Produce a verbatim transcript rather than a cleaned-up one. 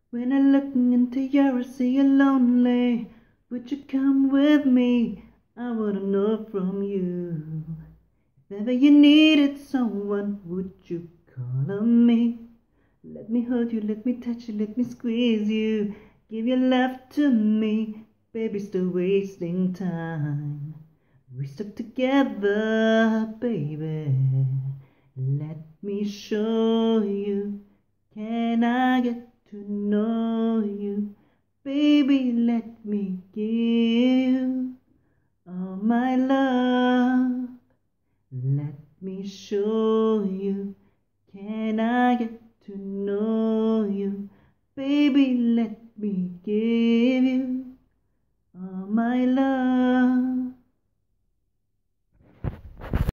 When I look into your eyes, see you're lonely. Would you come with me? I wanna know from you. If ever you needed someone, would you call on me? Let me hold you, let me touch you, let me squeeze you. Give your love to me, baby, still wasting time. We stuck together, baby. Let me show you. Can I get to know you? Baby, let me give you all my love. Let me show you. Can I get to know you? Baby, let me give you all my love.